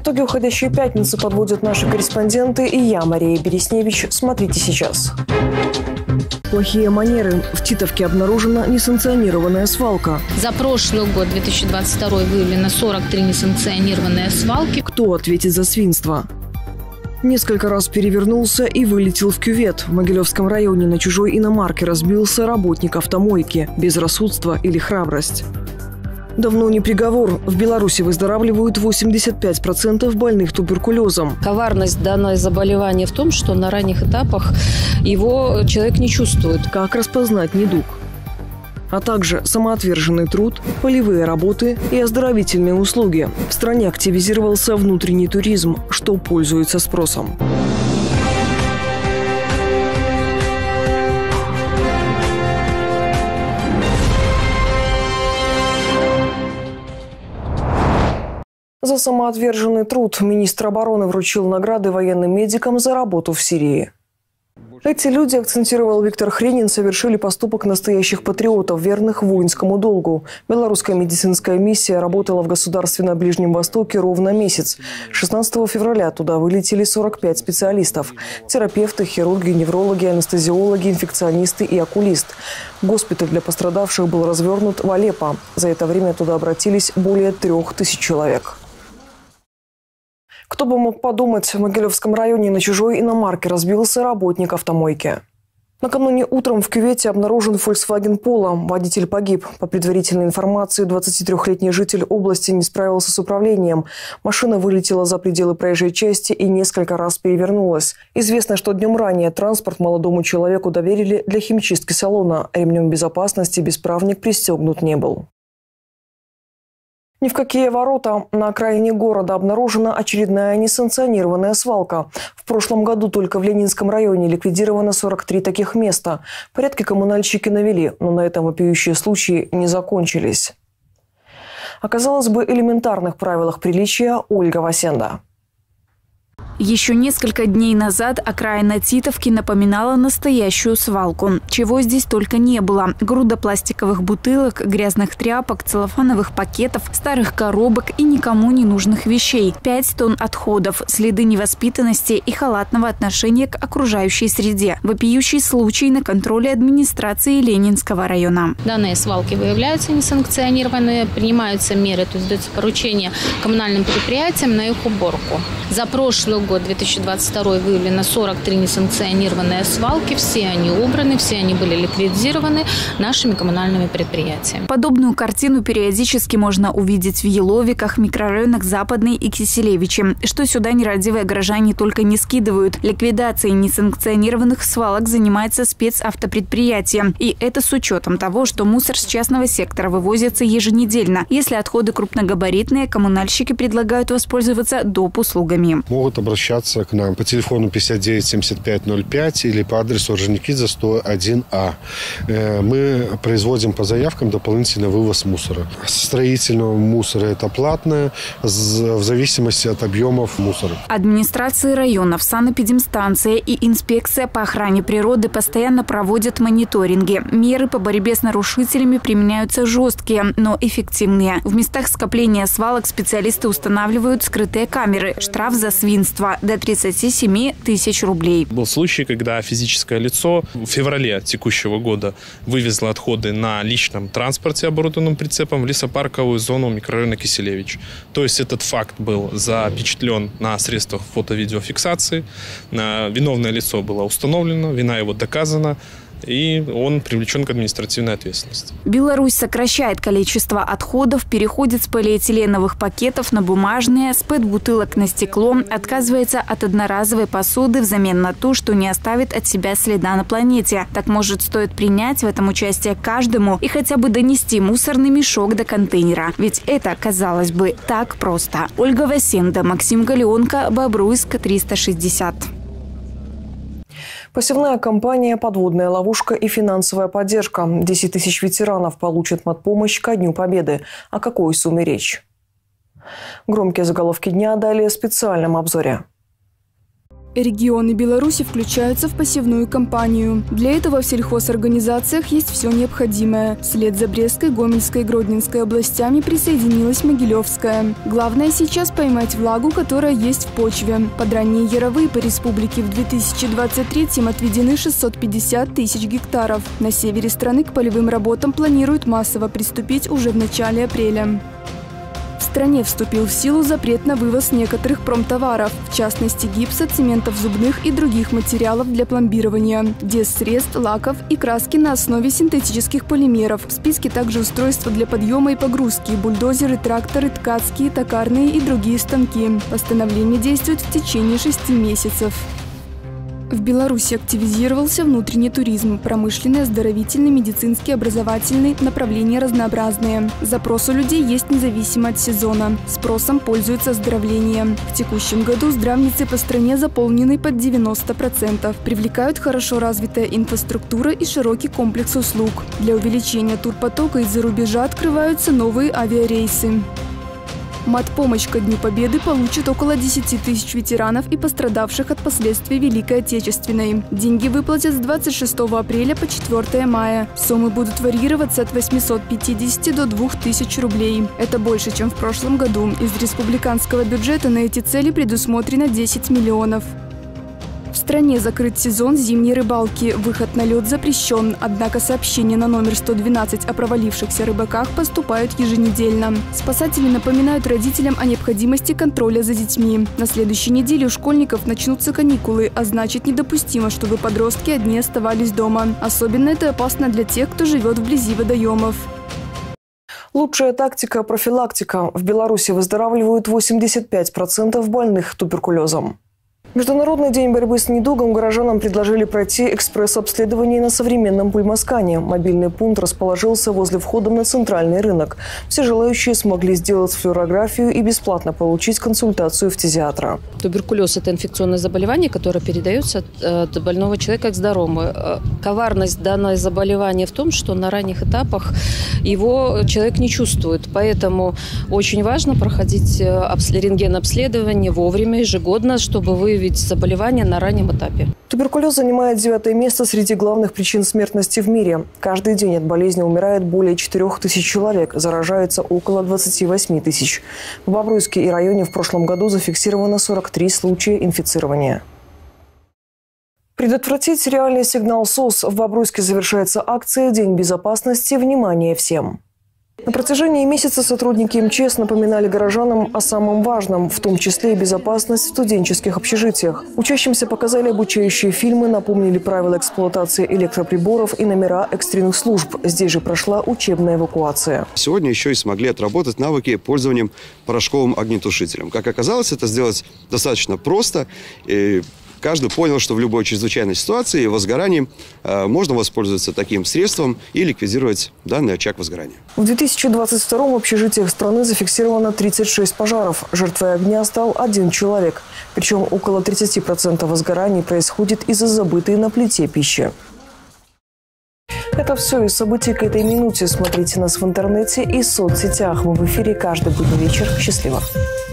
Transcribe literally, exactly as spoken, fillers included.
Итоги уходящей пятницы подводят наши корреспонденты и я, Мария Бересневич. Смотрите сейчас. Плохие манеры. В Титовке обнаружена несанкционированная свалка. За прошлый год, две тысячи двадцать второй, выявлено сорок три несанкционированные свалки. Кто ответит за свинство? Несколько раз перевернулся и вылетел в кювет. В Могилевском районе на чужой иномарке разбился работник автомойки. Безрассудство или храбрость? Давно не приговор. В Беларуси выздоравливают восемьдесят пять процентов больных туберкулезом. Коварность данного заболевания в том, что на ранних этапах его человек не чувствует. Как распознать недуг? А также самоотверженный труд, полевые работы и оздоровительные услуги. В стране активизировался внутренний туризм, что пользуется спросом. За самоотверженный труд министр обороны вручил награды военным медикам за работу в Сирии. Эти люди, акцентировал Виктор Хренин, совершили поступок настоящих патриотов, верных воинскому долгу. Белорусская медицинская миссия работала в государстве на Ближнем Востоке ровно месяц. шестнадцатого февраля туда вылетели сорок пять специалистов. Терапевты, хирурги, неврологи, анестезиологи, инфекционисты и окулист. Госпиталь для пострадавших был развернут в Алеппо. За это время туда обратились более трех тысяч человек. Кто бы мог подумать, в Могилевском районе на чужой иномарке разбился работник автомойки. Накануне утром в кювете обнаружен Volkswagen Polo. Водитель погиб. По предварительной информации, двадцатитрёхлетний житель области не справился с управлением. Машина вылетела за пределы проезжей части и несколько раз перевернулась. Известно, что днем ранее транспорт молодому человеку доверили для химчистки салона. Ремнем безопасности бесправник пристегнут не был. Ни в какие ворота. На окраине города обнаружена очередная несанкционированная свалка. В прошлом году только в Ленинском районе ликвидировано сорок три таких места. Порядки коммунальщики навели, но на этом вопиющие случаи не закончились. О, казалось бы, элементарных правилах приличия Ольга Васенда. Еще несколько дней назад окраина Титовки напоминала настоящую свалку. Чего здесь только не было. Груда пластиковых бутылок, грязных тряпок, целлофановых пакетов, старых коробок и никому не нужных вещей. Пять тонн отходов, следы невоспитанности и халатного отношения к окружающей среде. Вопиющий случай на контроле администрации Ленинского района. Данные свалки выявляются несанкционированные, принимаются меры, то есть дается поручение коммунальным предприятиям на их уборку. За прошлый год, две тысячи двадцать второй, выявлено сорок три несанкционированные свалки. Все они убраны, все они были ликвидированы нашими коммунальными предприятиями. Подобную картину периодически можно увидеть в Еловиках, микрорайонах Западной и Киселевичи. Что сюда нерадивые горожане только не скидывают. Ликвидацией несанкционированных свалок занимается спецавтопредприятие. И это с учетом того, что мусор с частного сектора вывозится еженедельно. Если отходы крупногабаритные, коммунальщики предлагают воспользоваться доп. Услугами. Могут обращаться к нам по телефону пятьдесят девять семьдесят пять ноль пять или по адресу Орджоникидзе сто один А. Мы производим по заявкам дополнительный вывоз мусора. Строительного мусора это платное, в зависимости от объемов мусора. Администрации районов, санэпидемстанция и инспекция по охране природы постоянно проводят мониторинги. Меры по борьбе с нарушителями применяются жесткие, но эффективные. В местах скопления свалок специалисты устанавливают скрытые камеры. Штраф за свинство до тридцати семи тысяч рублей. Был случай, когда физическое лицо в феврале текущего года вывезло отходы на личном транспорте, оборудованном прицепом, в лесопарковую зону микрорайона Киселевич. То есть этот факт был запечатлен на средствах фото-видеофиксации. Виновное лицо было установлено, вина его доказана. И он привлечен к административной ответственности. Беларусь сокращает количество отходов, переходит с полиэтиленовых пакетов на бумажные, с пэт-бутылок на стекло, отказывается от одноразовой посуды взамен на ту, что не оставит от себя следа на планете. Так, может, стоит принять в этом участие каждому и хотя бы донести мусорный мешок до контейнера. Ведь это, казалось бы, так просто. Ольга Васенда, Максим Галеонко, Бобруйск, триста шестьдесят. Посевная кампания, подводная ловушка и финансовая поддержка. десять тысяч ветеранов получат матпомощь ко Дню Победы. О какой сумме речь? Громкие заголовки дня далее в специальном обзоре. Регионы Беларуси включаются в посевную кампанию. Для этого в сельхозорганизациях есть все необходимое. Вслед за Брестской, Гомельской и Гродненской областями присоединилась Могилевская. Главное сейчас поймать влагу, которая есть в почве. Под ранние яровые по республике в две тысячи двадцать третьем отведены шестьсот пятьдесят тысяч гектаров. На севере страны к полевым работам планируют массово приступить уже в начале апреля. В стране вступил в силу запрет на вывоз некоторых промтоваров, в частности гипса, цементов зубных и других материалов для пломбирования, дезсредств, лаков и краски на основе синтетических полимеров. В списке также устройства для подъема и погрузки, бульдозеры, тракторы, ткацкие, токарные и другие станки. Постановление действует в течение шести месяцев. В Беларуси активизировался внутренний туризм. Промышленный, оздоровительный, медицинский, образовательный направления разнообразные. Запрос у людей есть независимо от сезона. Спросом пользуется оздоровление. В текущем году здравницы по стране заполнены под девяносто процентов. Привлекают хорошо развитая инфраструктура и широкий комплекс услуг. Для увеличения турпотока из-за рубежа открываются новые авиарейсы. Матпомощь ко Дню Победы получат около десяти тысяч ветеранов и пострадавших от последствий Великой Отечественной. Деньги выплатят с двадцать шестого апреля по четвёртое мая. Суммы будут варьироваться от восьмисот пятидесяти до двух тысяч рублей. Это больше, чем в прошлом году. Из республиканского бюджета на эти цели предусмотрено десять миллионов. В стране закрыт сезон зимней рыбалки. Выход на лед запрещен. Однако сообщения на номер сто двенадцать о провалившихся рыбаках поступают еженедельно. Спасатели напоминают родителям о необходимости контроля за детьми. На следующей неделе у школьников начнутся каникулы, а значит недопустимо, чтобы подростки одни оставались дома. Особенно это опасно для тех, кто живет вблизи водоемов. Лучшая тактика – профилактика. В Беларуси выздоравливают восемьдесят пять процентов больных туберкулезом. Международный день борьбы с недугом горожанам предложили пройти экспресс-обследование на современном пульмоскане. Мобильный пункт расположился возле входа на центральный рынок. Все желающие смогли сделать флюорографию и бесплатно получить консультацию фтизиатра. Туберкулез – это инфекционное заболевание, которое передается от больного человека к здоровому. Коварность данного заболевания в том, что на ранних этапах его человек не чувствует. Поэтому очень важно проходить рентген-обследование вовремя, ежегодно, чтобы выявить заболевания на раннем этапе. Туберкулез занимает девятое место среди главных причин смертности в мире. Каждый день от болезни умирает более четырёх тысяч человек, заражается около двадцати восьми тысяч. В Бобруйске и районе в прошлом году зафиксировано сорок три случая инфицирования. Предотвратить реальный сигнал СОС. В Бобруйске завершается акция «День безопасности. Внимание всем». На протяжении месяца сотрудники эм че эс напоминали горожанам о самом важном, в том числе и безопасность в студенческих общежитиях. Учащимся показали обучающие фильмы, напомнили правила эксплуатации электроприборов и номера экстренных служб. Здесь же прошла учебная эвакуация. Сегодня еще и смогли отработать навыки пользованием порошковым огнетушителем. Как оказалось, это сделать достаточно просто. И каждый понял, что в любой чрезвычайной ситуации и возгорании э, можно воспользоваться таким средством и ликвидировать данный очаг возгорания. В две тысячи двадцать втором в общежитиях страны зафиксировано тридцать шесть пожаров. Жертвой огня стал один человек. Причем около тридцати процентов возгораний происходит из-за забытой на плите пищи. Это все из событий к этой минуте. Смотрите нас в интернете и соцсетях. Мы в эфире каждый будний вечер. Счастливо!